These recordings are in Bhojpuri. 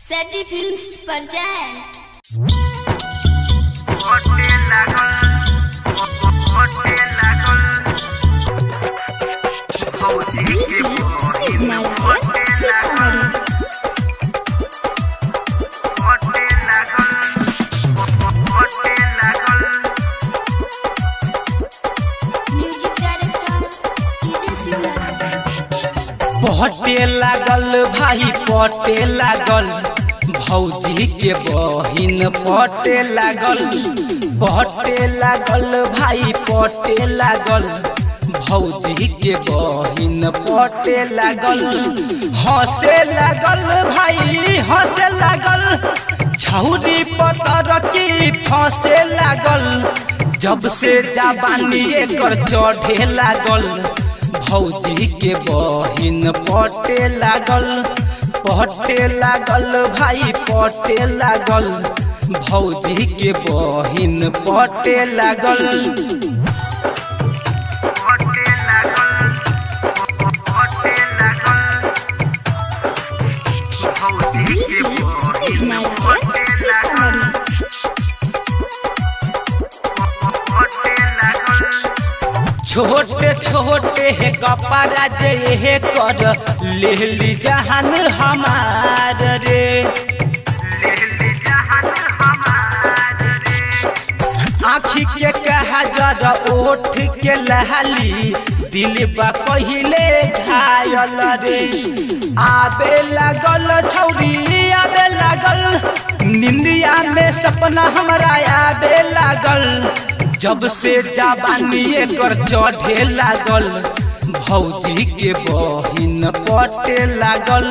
सेटी फिल्म्स प्रेजेंट पटे लागल भाई पटे लागल भौजी के बहिन पटे लागल भाई पटे लागल भौजी के बहिन पटे लागल हंसे लागल भाई हंसे लागल छौरी पतर की फंसे लागल जब से जवानी एकर चढ़े लागल भौजी के बहिन पटे लागल भाई पटे लागल भौजी के बहिन पटे लागल छोटे छोटे है कपड़ा जे कर लेली जहान हमार रे आँखी के कहा जरा ओठ के लहली दिल बा पहिले घायल रे आबे लागल छौरी आबे लागल निंदिया में सपना हमरा आबे लागल जब से जवानी एकर चढ़े लागल भौजी के बहिन पटे लागल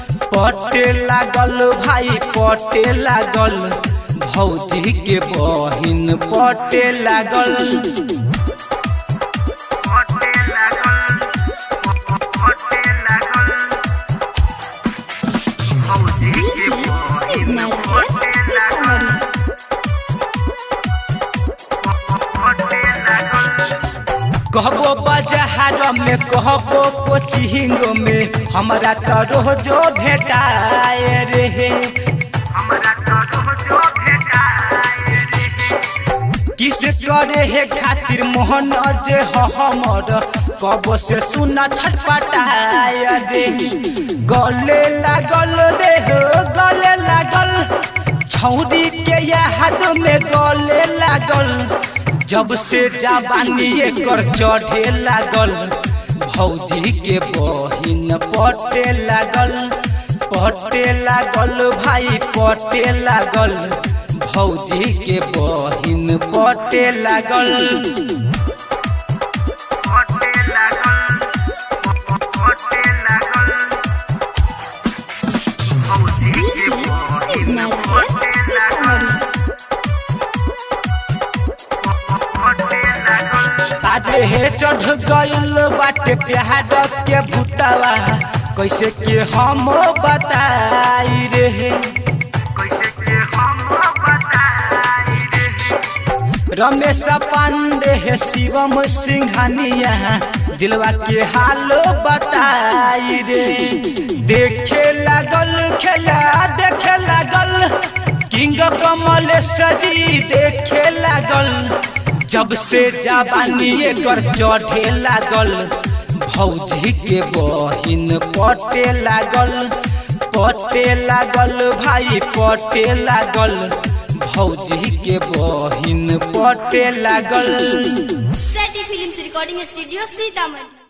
भाई पटे लागल भौजी के बहिन पटे लागल कहबो बाजार में कहबो कोचिंग में हमरा तो रोजो भेटाए रे किस करे है खातिर मोहन जे हमर कब से सुना छटपटाए रे गले लागल रे गले लागल छौरी के याद में गले लागल जब से जवानी एकर चढ़े लागल भौजी के बहिन पटे लागल भाई पटे लागल भौजी के बहिन पटे लागल हे चढ़ गइल बाटे प्यार के भूतवा कैसे के हम बताई रे रमेश पांडे है शिवम सिंघानिया दिलवा के हाल बताई रे देखे लागल खेला देखे लागल किंग कमलेश जी देखे लागल जब से जवानी एकर चढ़े लागल भौजी के बहिन पटे लागल भाई पटे लागल भौजी के बहिन पटे लागल सेटी फिल्म्स रिकॉर्डिंग स्टूडियो सीतामढ़ी।